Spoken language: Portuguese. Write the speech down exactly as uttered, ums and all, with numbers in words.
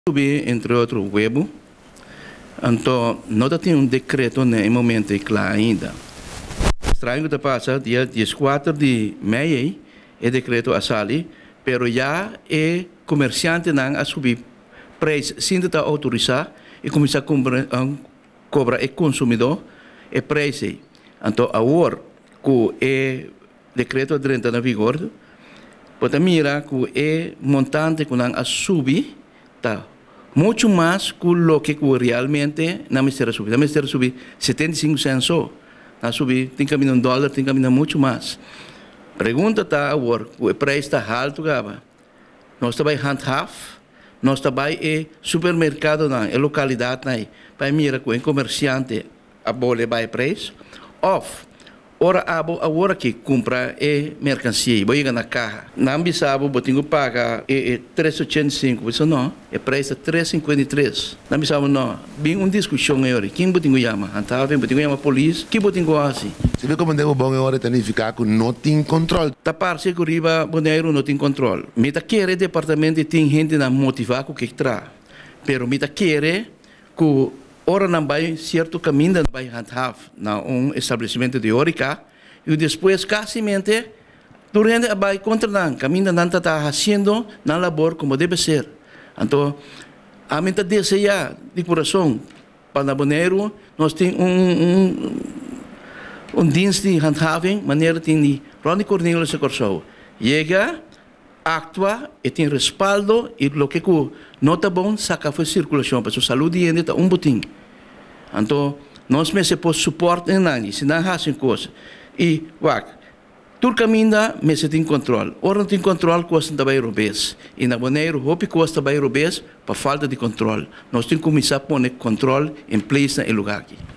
Entre outros, o web. Então, não tem um decreto no momento claro ainda. Estranho que passa, dia quatro de maio, é decreto a sair, mas já é comerciante não a subir preço sem estar autorizado e começar a cobrar, a cobrar o consumidor e preço. Então, agora, que é decreto de renta na vigor, pode mirar que é montante que não a subir, tá? Muito mais que o que realmente não me será subir. Não me será subir setenta e cinco centavos. Não subir, tem que caminhar um dólar, tem que caminhar muito mais. Pergunta está agora, o preço está alto, gaba. Nós estamos em handhaf, nós estamos em supermercado, na localidade, para mirar com o comerciante a bola vai preço. Off. Ora, agora que compra é mercancia, vou ir na carro. Não bisabo, vou ter que pagar é três reais e oitenta e cinco, isso não, é preço três reais e cinquenta e três. Não bisabo não, bem uma discussão agora, quem vou ter que chamar? Então, vou ter que chamar a polícia, quem vou ter que assim? Você vê como é o bom agora significa que não tem controle. Da parte que riba, boneiro não tem controle. Me tá querer departamento tem gente na motivar com o que traz, pero me tá querer que ora não vai certo caminho, não vai handhaf na um estabelecimento de Orica e depois casualmente durante vai contra não caminho não está fazendo na labor como deve ser. Então a mim tá desejar de coração para boneiro nós tem um um um dienst de handhaving maneira tem de Ronnie Cornelius Socorro chega actua e tem respaldo e o que não está bom saca foi circulação para sua saúde ainda está um botim. Então nós me se pode suporte em nada se não fazem coisa e wak tur caminho me se tem controle ora não tem controle coisa também robês e na maneira hope coisa também robês para falta de controle nós temos que começar a pôr controle em place no lugar aqui.